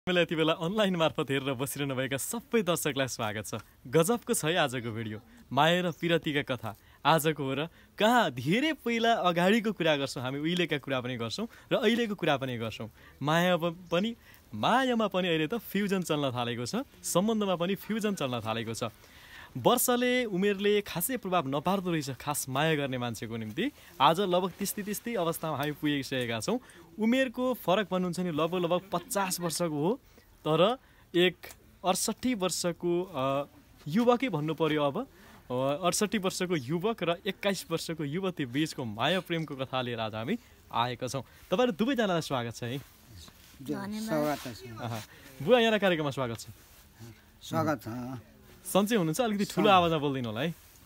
मलाई यति बेला अनलाइन मार्फत हेरेर बसिरहनु भएका सबै दर्शकलाई स्वागत छ। गजबको छ है आजको भिडियो। माया र पिरतीका कथा आजको हो र कहाँ धेरै पहिला अगाडिको कुरा गर्छौँ हामी, उहिलेका कुरा पनि गर्छौँ र अहिलेको कुरा पनि गर्छौँ। मायामा पनि अहिले त फ्युजन चल्न थालेको छ, सम्बन्धमा पनि फ्युजन चल्न थालेको छ। वर्षले उमेरले खासै प्रभाव नपार्दो रहेछ खास माया गर्ने मान्छेको निम्ति। आज लगभग त्यस्तै अवस्थामा हामी पुगिसकेका छौँ। उमेरको फरक भन्नुहुन्छ नि लगभग 50 वर्षको हो, तर एक 68 वर्षको युवकै भन्नु पर्यो। अब 68 वर्षको युवक र 21 वर्षको युवती बीचको माया प्रेमको कथा लिएर आज हामी आएका छौँ। तपाईँहरू दुवैजनालाई स्वागत छ है। बुवा यहाँ कार्यक्रममा स्वागत छ। स्वागत छ। सन्चै हुनुहुन्छ? अलिकति ठुलो आवाजमा बोलिदिनु होला है।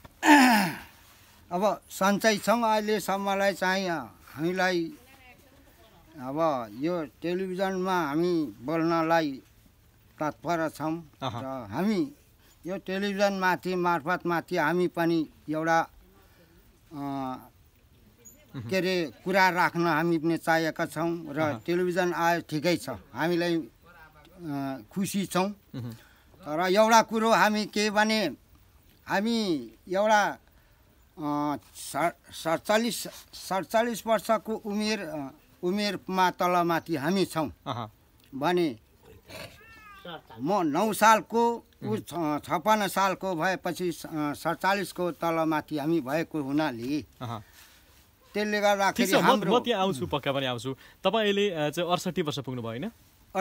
अब सन्चै छौँ अहिलेसम्मलाई चाहिँ हामीलाई अब यो टेलिभिजनमा हामी बोल्नलाई तत्पर छौँ र हामी यो टेलिभिजन मार्फतमाथि हामी पनि एउटा के अरे कुरा राख्न हामी पनि चाहेका छौँ र टेलिभिजन आयो ठिकै छ, हामीलाई खुसी छौँ। तर एउटा कुरो हामी के भने हामी एउटा 47 वर्षको उमेरमा तलमाथि हामी छौँ भने म 9 सालको ऊ 56 सालको भएपछि 47 को तलमाथि हामी भएको हुनाले त्यसले गर्दाखेरि हाम्रो म त्यहाँ आउँछु, पक्का पनि आउँछु। तपाईँ अहिले चाहिँ 68 वर्ष पुग्नु भयो होइन?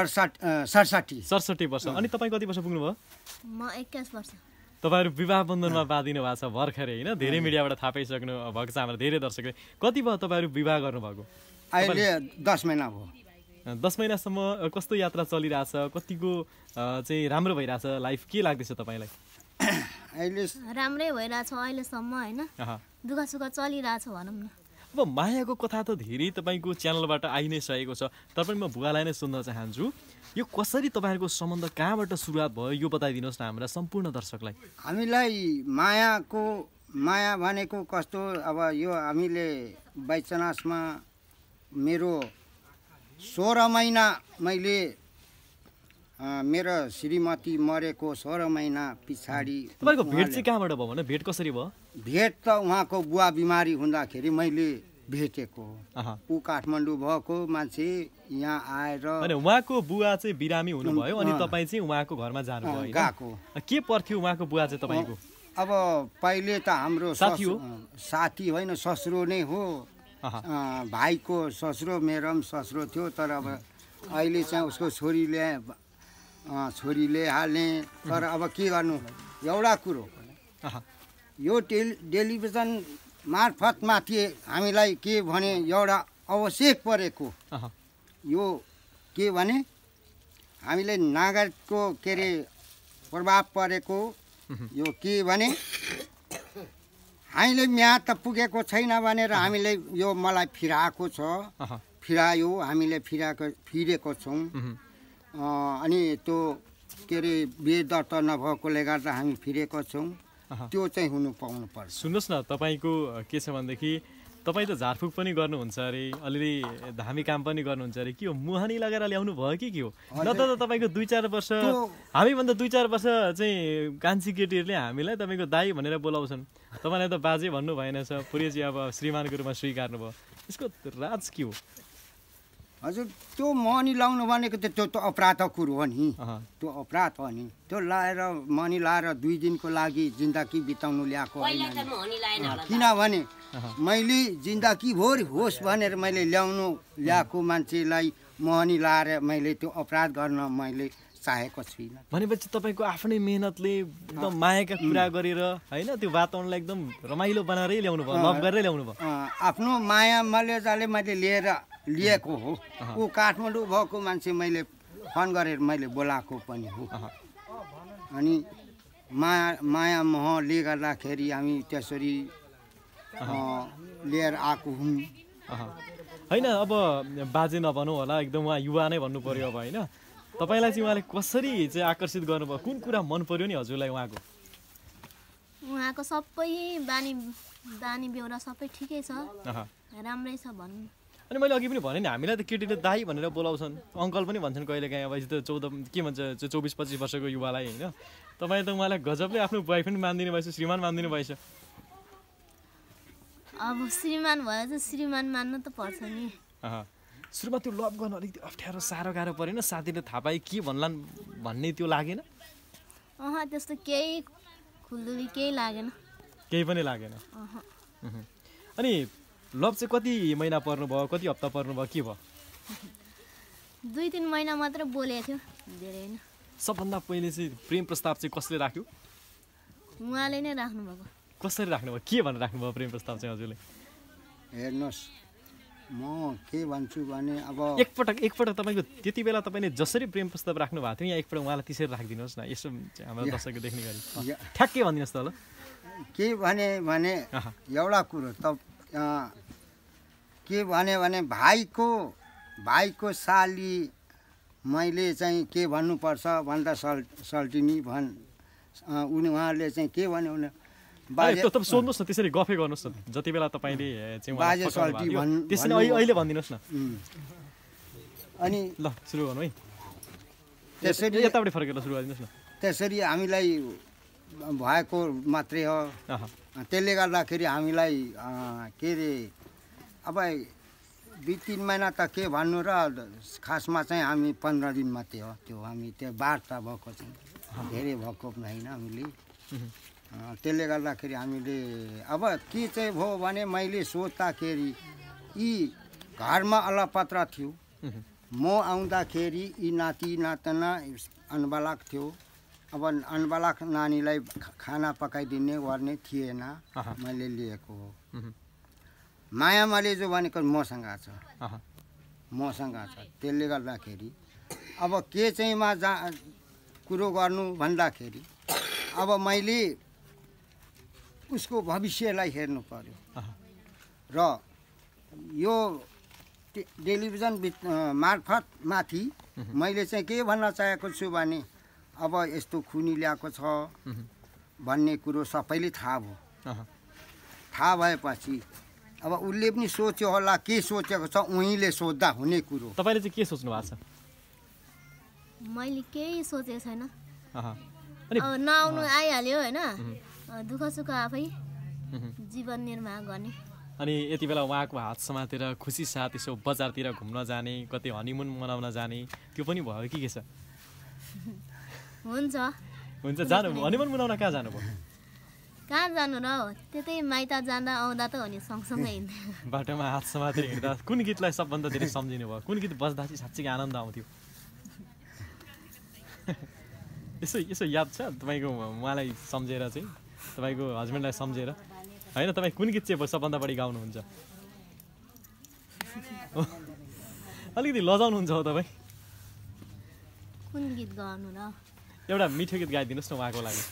67 वर्ष। अनि तपाईँ कति वर्ष पुग्नु भयो? म 21 वर्ष। तपाईँहरू विवाह बन्धनमा बाँधिनु भएको छ भर्खरै होइन? धेरै मिडियाबाट थाहा पाइसक्नु भएको छ हाम्रो धेरै दर्शकले। कति भयो तपाईँहरू विवाह गर्नुभएको? अहिले 10 महिना भयो। 10 महिनासम्म कस्तो यात्रा चलिरहेछ? कतिको चाहिँ राम्रो भइरहेछ लाइफ? के लाग्दैछ तपाईँलाई? अहिले राम्रै भइरहेछ अहिलेसम्म होइन, दुःख सुख चलिरहेछ भनौँ न। अब मायाको कथा त धेरै तपाईँको च्यानलबाट आइ नै सकेको छ, तर पनि म बुवालाई नै सुन्न चाहन्छु। यो कसरी तपाईँहरूको सम्बन्ध कहाँबाट सुरुवात भयो यो बताइदिनुहोस् न हाम्रा सम्पूर्ण दर्शकलाई। हामीलाई माया भनेको कस्तो, अब यो हामीले बाइचनासमा मेरो 16 महिना मैले मेरो श्रीमती मरेको 16 महिना पछाडि तपाईँको भेट चाहिँ कहाँबाट भयो भने? भेट कसरी भयो? भेट त उहाँको बुवा बिमारी हुँदाखेरि मैले भेटेको। ऊ काठमाडौँ भएको मान्छे यहाँ आएर अनि उहाँको बुवा चाहिँ बिरामी हुनुभयो अनि तपाईँ चाहिँ उहाँको घरमा जानुभयो गएको। के पर्थ्यो उहाँको बुवा चाहिँ तपाईँको? अब पहिले त हाम्रो साथी होइन, ससुरो नै हो। भाइको ससुरो, मेरो पनि ससुरो थियो। तर अब अहिले चाहिँ उसको छोरीले हाल्ने। तर अब के गर्नु, एउटा कुरो यो टेलिभिजन मार्फतमाथि हामीलाई के भने एउटा आवश्यक परेको यो के भने हामीलाई नागरिकको के अरे प्रभाव परेको यो के भने हामीले म्याद त पुगेको छैन भनेर हामीले यो मलाई फिराएको छ, फिरायो, हामीले फिरेको छौँ। अनि त्यो के अरे बिहे दर्ता नभएकोले गर्दा हामी फिरेको छौँ। त्यो चाहिँ हुनु पाउनु पर्छ। सुन्नुहोस् न, तपाईँको के छ भनेदेखि तपाईँ त झारफुक पनि गर्नुहुन्छ अरे, अलिअलि धामी काम पनि गर्नुहुन्छ अरे। के हो, मुहानी लगाएर ल्याउनु भयो कि के हो? न त तपाईँको 2-4 वर्ष, हामीभन्दा 2-4 वर्ष चाहिँ कान्छी केटीहरूले हामीलाई तपाईँको दाई भनेर बोलाउँछन्। तपाईँलाई त बाजे भन्नु भएन छ, पुरै चाहिँ अब श्रीमानको रूपमा स्वीकार्नु भयो। यसको राज के हो? हजुर, त्यो मनी लाउनु भनेको त त्यो त अपराध कुरो हो नि। त्यो अपराध हो नि। त्यो लाएर मनी लाएर 2 दिनको लागि जिन्दगी बिताउनु ल्याएको होइन। किनभने मैले जिन्दगीभर होस् भनेर मैले ल्याएको मान्छेलाई मनी लाएर मैले त्यो अपराध गर्न मैले चाहेको छुइनँ। भनेपछि तपाईँको आफ्नै मेहनतले एकदम मायाका कुरा गरेर होइन, त्यो वातावरणलाई एकदम रमाइलो बनाएरै ल्याउनु भयो, लभ गरेरै ल्याउनु भयो। आफ्नो माया मर्यादाले मैले लिएको हो। ऊ काठमाडौँ भएको मान्छे मैले फोन गरेर मैले बोलाएको पनि हो। अनि माया मोहले गर्दाखेरि हामी त्यसरी लिएर आएको हुँ होइन। अब बाजे नभनौँ होला, एकदम उहाँ युवा नै भन्नु पर्यो अब होइन। तपाईँलाई चाहिँ उहाँले कसरी चाहिँ आकर्षित गर्नुभयो? कुन कुरा मन पर्यो नि हजुरलाई उहाँको सबै बानी बेहोरा सबै ठिकै छ, राम्रै छ भनौँ। अनि मैले अघि पनि भने नि हामीलाई त केटीले दाइ भनेर बोलाउँछन् अङ्कल पनि भन्छन् कहिले काहीँ अब यस्तो 14 के भन्छ 24-25 वर्षको युवालाई होइन तपाईँ त उहाँलाई गजबले आफ्नो बोयफ्रेन्ड मानिदिनु भएछ श्रीमान मानिदिनु भएछ अब श्रीमान भयो त श्रीमान मान्नु त पर्छ नि सुरुमा त्यो लभ गर्न अलिकति अप्ठ्यारो साह्रो गाह्रो परेन साथीले थाहा पाए के भन्लान् भन्ने त्यो लागेन त्यस्तो केही खुल्दुली केही लागेन केही पनि लागेन अनि लभ चाहिँ कति महिना पर्नुभयो कति हप्ता पर्नुभयो के भयो 2-3 महिना मात्र बोलेको थियो धेरै होइन सबभन्दा पहिले चाहिँ प्रेम प्रस्ताव चाहिँ कसले राख्यो उहाँले नै राख्नुभएको कसरी राख्नुभयो के भनेर राख्नुभयो प्रेम प्रस्ताव चाहिँ हजुरले हेर्नुहोस् म के भन्छु भने अब एकपटक तपाईँको त्यति बेला तपाईँले जसरी प्रेम प्रस्ताव राख्नु भएको थियो यहाँ एकपटक उहाँलाई त्यसरी राखिदिनुहोस् न यसो हाम्रो दर्शकले देख्ने गरी ठ्याक्कै भनिदिनुहोस् त ल के भने एउटा कुरो त के भने भाइको साली मैले चाहिँ के भन्नुपर्छ भन्दा सल्टिनी उहाँले चाहिँ के भन्यो भने तपाईँ सोध्नुहोस् न त्यसरी गफै गर्नुहोस् न जति बेला तपाईँले त्यसरी अहिले भनिदिनुहोस् न अनि ल सुरु गर्नु है त्यसरी यताबाट फर्केर सुरु गरिदिनुहोस् न त्यसरी हामीलाई भएको मात्रै हो त्यसले गर्दाखेरि हामीलाई के अरे अब 2-3 महिना त के भन्नु र खासमा चाहिँ हामी 15 दिन मात्रै हो त्यो हामी त्यो वार्ता भएको चाहिँ धेरै भएको होइन हामीले त्यसले गर्दाखेरि हामीले अब के चाहिँ भयो भने मैले सोद्धाखेरि यी घरमा अलपत्र थियो म आउँदाखेरि यी नाति नातना अनबालक थियो अब अनबालक नानीलाई खाना पकाइदिने गर्ने थिएन मैले लिएको हो मायामाले जो भनेको मसँग छ त्यसले गर्दाखेरि अब के चाहिँ कुरो गर्नु भन्दाखेरि अब मैले उसको भविष्यलाई हेर्नु पर्यो र यो टेलिभिजन मार्फत माथि मैले चाहिँ के भन्न चाहेको छु भने अब यस्तो खुनी ल्याएको छ भन्ने कुरो सबैले थाहा भयो थाहा भएपछि अब उसले पनि सोच्यो होला के सोचेको छ उहीँले सोध्दा हुने कुरो तपाईँले चाहिँ के सोच्नु भएको छ मैले केही सोचेको छैन नआउनु आइहाल्यो होइन दुःख सुख आफै जीवन निर्वाह गर्ने अनि यति बेला उहाँको हात समातेर खुसी साथ यसो बजारतिर घुम्न जाने कतै हनीमुन मनाउन जाने त्यो पनि भयो कि के छ हुन्छ जानु हनीमुन मनाउन कहाँ जानुभयो कहाँ जानु र त्यतै माइत जाँदा आउँदा त हो नि सँगसँगै हिँड्दै बाटोमा हात समातेर हिँड्दा कुन गीतलाई सबभन्दा धेरै सम्झिनु भयो कुन गीत बज्दा चाहिँ साँच्चै आनन्द आउँथ्यो यसो याद छ तपाईँको उहाँलाई सम्झेर चाहिँ तपाईँको हस्बेन्डलाई सम्झेर होइन तपाईँ कुन गीत चाहिँ सबभन्दा बढी गाउनुहुन्छ अलिकति लजाउनुहुन्छ हो तपाईँ कुन गीत गाउनु र एउटा मिठो गीत गाइदिनुहोस् न उहाँको लागि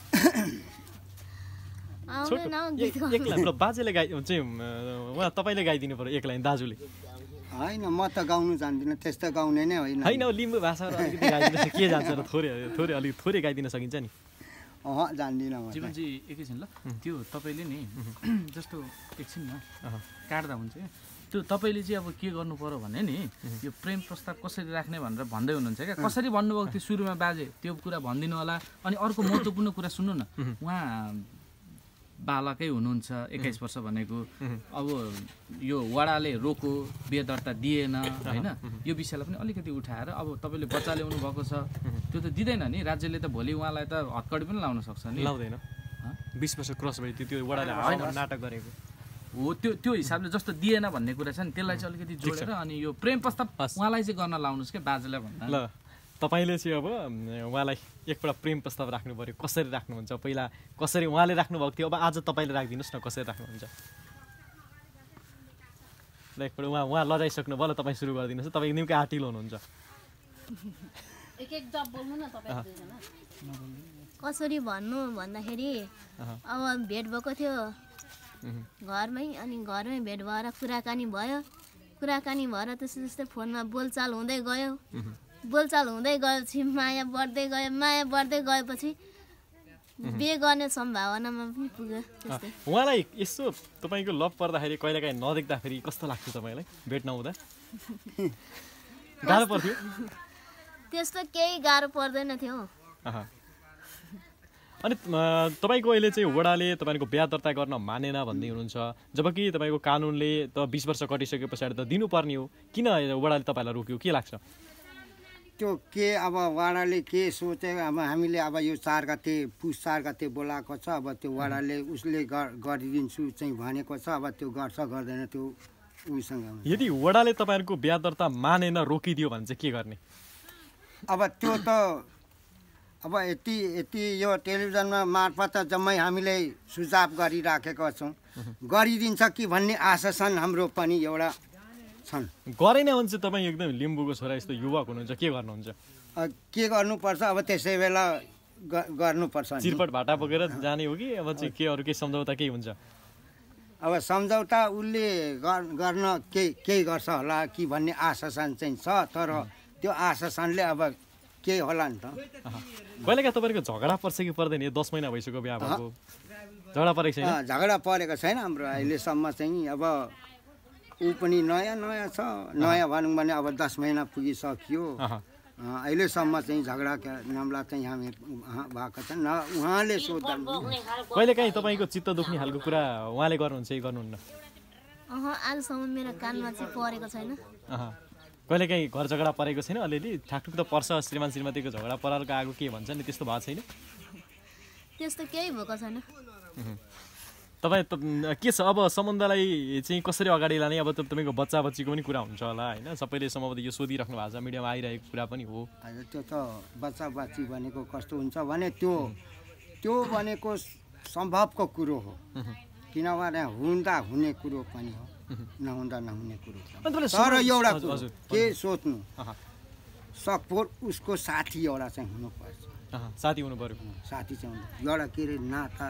बाजेले चाहिँ उहाँ तपाईँले गाइदिनु पर्यो एक लाइन दाजुले होइन म त गाउनु जान्दिनँ त्यस्तो गाउने नै होइन होइन लिम्बू भाषा अलिकति गाइदिनुहोस् के जान्छ र थोरै अलिक थोरै गाइदिन सकिन्छ नि जान्दिनँ जीवनजी एकैछिन ल त्यो तपाईँले नि जस्तो एकछिन न काट्दा हुन्छ क्या त्यो तपाईँले चाहिँ अब के गर्नु पर्यो भने नि यो प्रेम प्रस्ताव कसरी राख्ने भनेर भन्दै हुनुहुन्छ क्या कसरी भन्नुभएको थियो सुरुमा बाजे त्यो कुरा भनिदिनु होला अनि अर्को महत्त्वपूर्ण कुरा सुन्नु न उहाँ बालकै हुनुहुन्छ 21 वर्ष भनेको अब यो वडाले रोको बिहे दर्ता दिएन होइन यो विषयलाई पनि अलिकति उठाएर अब तपाईँले बच्चा ल्याउनु भएको छ त्यो त दिँदैन नि राज्यले त भोलि उहाँलाई त हतकडी पनि लाउन सक्छ नि लाउँदैन 20 वर्ष क्रस भयो त्यो वडाले नाटक गरेको हो त्यो हिसाबले जस्तो दिएन भन्ने कुरा छ नि त्यसलाई चाहिँ अलिकति जोडेर अनि यो प्रेम प्रस्ताव उहाँलाई चाहिँ गर्न लाउनुहोस् क्या बाजेलाई भन्दा ल तपाईँले चाहिँ अब उहाँलाई एकपल्ट प्रेम प्रस्ताव राख्नु पऱ्यो कसरी राख्नुहुन्छ पहिला कसरी उहाँले राख्नुभएको थियो अब आज तपाईँले राखिदिनुहोस् न कसरी राख्नुहुन्छ ल एकपल्ट उहाँ लजाइसक्नु भयो ल तपाईँ सुरु गरिदिनुहोस् तपाईँ निकै आँटिलो हुनुहुन्छ कसरी भन्नु भन्दाखेरि अब भेट भएको थियो घरमै अनि घरमै भेट भएर कुराकानी भएर त्यस्तै फोनमा बोलचाल हुँदै गएपछि बिहे गर्ने सम्भावनामा पनि पुग्यो त्यस्तै। उहाँलाई यसो तपाईँको लभ पर्दाखेरि कहिलेकाहीँ नदेख्दाखेरि कस्तो लाग्थ्यो तपाईँलाई भेट नहुँदा? गाह्रो पर्थ्यो? त्यस्तो केही गाह्रो पर्दैन थियो। अनि तपाईँको अहिले चाहिँ वडाले तपाईँको बिहा दर्ता गर्न मानेन भन्दै हुनुहुन्छ, जबकि तपाईँको कानुनले त 20 वर्ष कटिसके पछाडि त दिनुपर्ने हो, किन वडाले तपाईँलाई रोक्यो, के लाग्छ? त्यो के अब वडाले के सोचे, अब हामीले अब यो 4 गते पुस 4 गते बोलाएको छ, अब त्यो वडाले उसले गरिदिन्छु चाहिँ भनेको छ, अब त्यो गर्छ गर्दैन त्यो उसँग। यदि वडाले तपाईँहरूको बिहा दर्ता मानेन रोकिदियो भने चाहिँ के गर्ने? अब त्यो त अब यति यो टेलिभिजनमा मार्फत जम्मै हामीले सुझाव गरिराखेका छौँ, गरिदिन्छ कि भन्ने आश्वासन हाम्रो पनि एउटा छन्। गरेन भने चाहिँ तपाईँ एकदम लिम्बूको छोरा यस्तो युवक हुनुहुन्छ, के गर्नुहुन्छ? के गर्नुपर्छ अब त्यसै बेला गर्नुपर्छ। चिरपट भाटा बोकेर जाने हो कि अब चाहिँ के अरू केही सम्झौता केही हुन्छ? अब सम्झौता उसले गर्न केही गर्छ होला कि भन्ने आश्वासन चाहिँ छ, तर त्यो आश्वासनले अब के होला नि त। कहिलेकाहीँ तपाईँको झगडा पर्छ कि पर्दैन? 10 महिना भइसक्यो बिहा भएको, झगडा परेको छैन? झगडा परेको छैन हाम्रो अहिलेसम्म चाहिँ। अब ऊ पनि नयाँ छ, नयाँ भनौँ भने अब 10 महिना पुगिसक्यो, अहिलेसम्म चाहिँ झगडाका मामला चाहिँ हामी भएको छ न। उहाँले सोध्दा कहिलेकाहीँ तपाईँको चित्त दुख्ने खालको कुरा उहाँले गर्नुहुन्छ कि गर्नुहुन्न? आजसम्म मेरो कानमा चाहिँ परेको छैन। कहिलेकाहीँ घर झगडा परेको छैन? अलिअलि ठाकठुक त पर्छ, श्रीमान श्रीमतीको झगडा परालको आगो के भन्छ नि, त्यस्तो भएको छैन? त्यस्तो केही भएको छैन। तपाईँ के छ अब सम्बन्धलाई चाहिँ कसरी अगाडि लाने? अब तपाईँको बच्चा बच्चीको पनि कुरा हुन्छ होला होइन, सबैले सम्भवतः यो सोधिराख्नु भएको छ, मिडियामा आइरहेको कुरा पनि हो। हजुर, त्यो त बच्चा बच्ची भनेको कस्तो हुन्छ भने त्यो भनेको सम्भवको कुरो हो, किनभने हुँदा हुने कुरो पनि हो, नहुँदा नहुने कुरो। तर एउटा के सोच्नु, सकभर उसको साथी एउटा चाहिँ हुनुपर्छ। साथी हुनु पर्यो। साथी चाहिँ एउटा के अरे नाता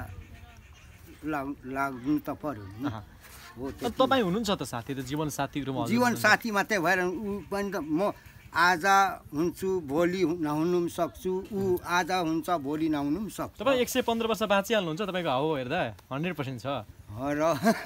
लाग्नु त पर्यो नि। हो, तपाईँ हुनुहुन्छ त साथी, त जीवन साथी रूपमा? जीवन साथी मात्रै भएर ऊ पनि त म आज हुन्छु भोलि नहुनु पनि सक्छु, ऊ आज हुन्छ भोलि नहुनु पनि सक्छु। तपाईँ 115 वर्ष बाँचिहाल्नुहुन्छ, तपाईँको हाउ हेर्दा 100% छ र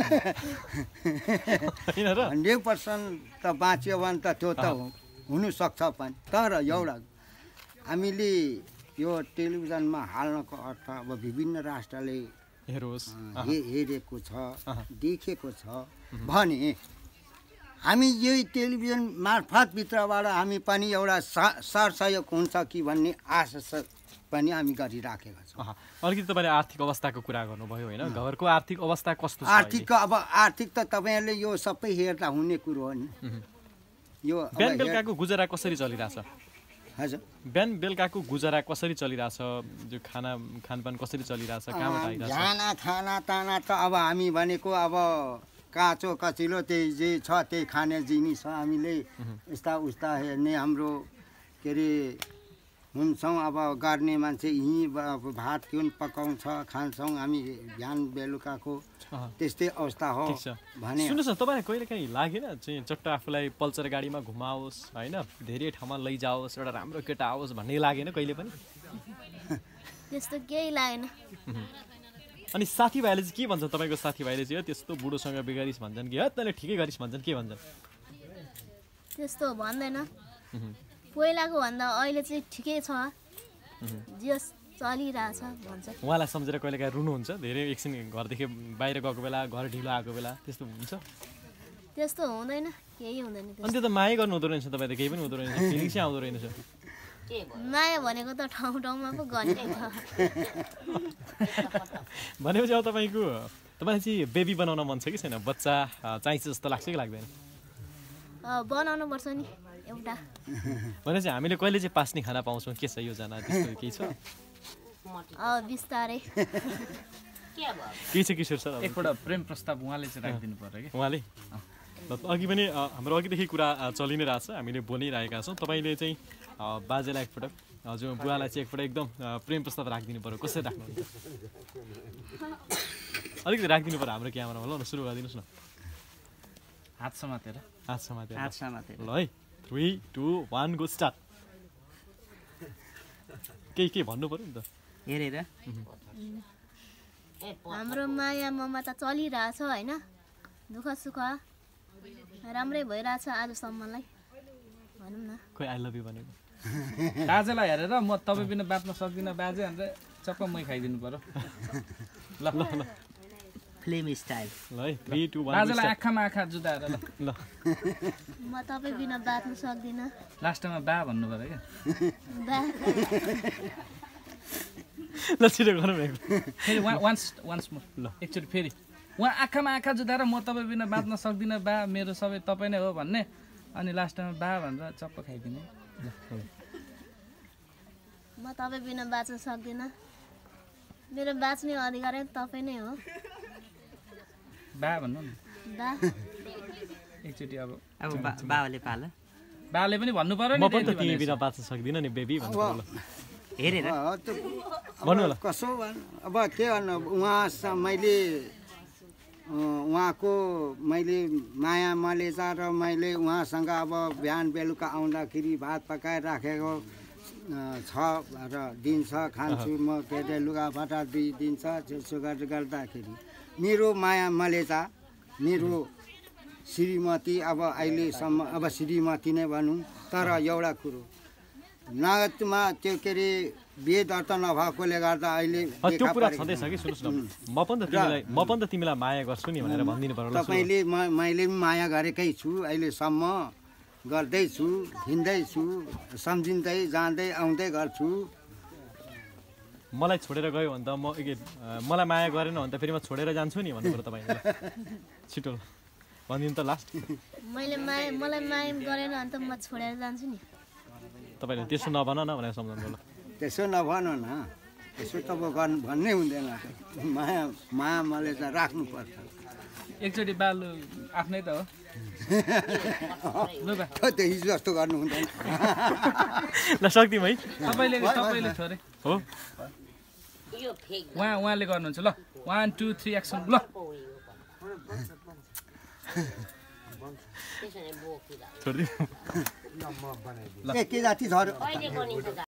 100% त बाँच्यो भने त त्यो त हुनुसक्छ पनि। तर एउटा हामीले यो टेलिभिजनमा हाल्नको अर्थ अब विभिन्न राष्ट्रले हेरेको छ, देखेको छ भने हामी यही टेलिभिजन मार्फत भित्रबाट हामी पनि एउटा सरसहयोग हुन्छ कि भन्ने आशा पनि हामी गरिराखेका छौँ। अलिकति तपाईँले आर्थिक अवस्थाको कुरा गर्नुभयो होइन, घरको आर्थिक अवस्था कस्तो छ? आर्थिक त तपाईँहरूले यो सबै हेर्दा हुने कुरो हो नि। यो बिहान बेलुकाको गुजारा कसरी चलिरहेछ? हजुर, बिहान बेलुकाको गुजारा कसरी चलिरहेछ? जो खानपान कसरी चलिरहेछ? कहाँबाट आइरहेछ? खाना त अब हामी भनेको अब काँचो कचिलो त्यही जे छ त्यही खाने जिनिस हो। हामीले यस्ता उस्ता हेर्ने हाम्रो के अरे हुन्छौँ, अब गर्ने मान्छे यहीँ अब भात तिउन पकाउँछ खान्छौँ हामी बिहान बेलुकाको, त्यस्तै अवस्था हो भने। सुन्नुहोस् न, तपाईँलाई कहिलेकाहीँ लागेन चाहिँ चट्ट आफूलाई पल्सर गाडीमा घुमाओस् होइन, धेरै ठाउँमा लैजाओस्, एउटा राम्रो केटा आओस् भन्ने लागेन कहिले पनि? त्यस्तो केही लागेन। अनि साथीभाइले चाहिँ के भन्छन्? तपाईँको साथीभाइले चाहिँ त्यस्तो बुढोसँग बिगारिस् भन्छन् कि तैँले ठिकै गरिस् भन्छन्, के भन्छन्? त्यस्तो भन्दैन, पहिलाको भन्दा अहिले चाहिँ ठिकै छ, जे चलिरहेछ भन्छ। उहाँलाई सम्झेर कहिलेकाहीँ रुनुहुन्छ? धेरै एकछिन घरदेखि बाहिर गएको बेला, घर ढिलो आएको बेला त्यस्तो हुन्छ? त्यस्तो हुँदैन, केही हुँदैन। अनि त्यो त माया गर्नु हुँदो रहेछ, तपाईँ त केही पनि हुँदो रहेछ, फिलिङ्स चाहिँ आउँदो रहेछ। माया भनेको त ठाउँ ठाउँमा पो गरेको छ। भनेपछि अब तपाईँलाई चाहिँ बेबी बनाउन मन छ कि छैन? बच्चा चाहिन्छ जस्तो लाग्छ कि लाग्दैन? बनाउनु पर्छ नि एउटा। भनेपछि हामीले कहिले चाहिँ पास्ने खाना पाउँछौँ? के छ योजना त्यस्तो केही छ? बिस्तारै के छ किशोर सर? एकपल्ट प्रेम प्रस्ताव उहाँले चाहिँ राखिदिनु पर्यो कि। उहाँले अघि पनि हाम्रो अघिदेखि कुरा चलि नै रहेछ, हामीले बोलिरहेका छौँ। तपाईँले चाहिँ बाजेलाई एकपटक, हजुर बुवालाई चाहिँ एकपटक एकदम प्रेम प्रस्ताव राखिदिनु पर्यो, कसरी राख्नुहुन्छ? अलिकति राखिदिनु पर्यो हाम्रो क्यामेरामा। ल सुरु गरिदिनुहोस् न। हात समातेर ल है, 3, 2, 1 गो स्टार्ट। केही भन्नु पर्यो नि त। हेरेर हाम्रो माया ममता चलिरहेछ होइन, दुःख सुख राम्रै भइरहेछ आजसम्मलाई भनौँ न। खोइ आई लभ यु भनेको बाजेलाई हेरेर म तपाईँ बिना बाँच्न सक्दिनँ बाजे भनेर चक्क मै खाइदिनु पर्यो। ल ल ल फिल्म स्टाइल ल है 3 2 1 बाजेलाई आँखामा आँखा जुदाएर ल ल म तपाईँ बिना बाँच्न सक्दिनँ। लास्टमा बा भन्नु पर्यो क्या। बा ल छिटो गरौँ न फेरि वान्स मोर ल एकचोटि फेरि उहाँ आँखामा आँखा जुदाएर म तपाईँ बिना बाँच्न सक्दिनँ बा, मेरो सबै तपाईँ नै हो भन्ने, अनि लास्टमा बा भनेर चप्प खाइदिने। म तपाईँ बिना बाँच्न सक्दिनँ, मेरो बाँच्ने अधिकार तपाईँ नै हो। बा भन्नु न बा एकचोटि। अब बाबाले पाल बाले पनि भन्नु पर्यो म नि पनि त त्यति तिमी भनेपछि। बिना बाँच्न सक्दिनँ नि बेबी भन्नु ल हेरेर भन्नु होला। कसो अब के गर्नु, मैले उहाँको मैले माया मलेजा र मैले उहाँसँग अब बिहान बेलुका आउँदाखेरि भात पकाएर राखेको छ र दिन्छ, खान्छु म, के अरे लुगाफाटा दिन्छ। त्यसो गर्दाखेरि मेरो माया मलेजा, मेरो श्रीमती अब अहिलेसम्म अब श्रीमती नै भनौँ। तर एउटा कुरो नगदमा त्यो के अरे बिहे दर्ता नभएकोले गर्दा अहिले त्यो कुरा छँदैछ कि सुन्नुहोस् न, म पनि त तिमीलाई माया गर्छु नि भनेर भनिदिनु पर्यो। तपाईँले मैले पनि माया गरेकै छु, अहिलेसम्म गर्दैछु, हिँड्दैछु, सम्झिँदै जाँदै आउँदै गर्छु। मलाई छोडेर गयो भने त मलाई माया गरेन भने त फेरि म छोडेर जान्छु नि भन्नु पर्यो तपाईँले। छिटो भनिदिनु त लास्ट। मलाई माया गरेन भने त म छोडेर जान्छु नि। तपाईँले त्यसो नभन न भनेर सम्झाउनु होला। त्यसो नभन न, त्यसो त भन्नै हुँदैन। माया मैले त राख्नुपर्छ। एकचोटि बालु आफ्नै त हो। ल बा त्यो हिजो जस्तो गर्नु हुँदैन। ल सक्दिउँ है। तपाईँले छोरे हो उहाँले गर्नुहुन्छ। ल 1 2 3 एक्सन। ल छोडिदिउँ। के जाति झऱ्यो।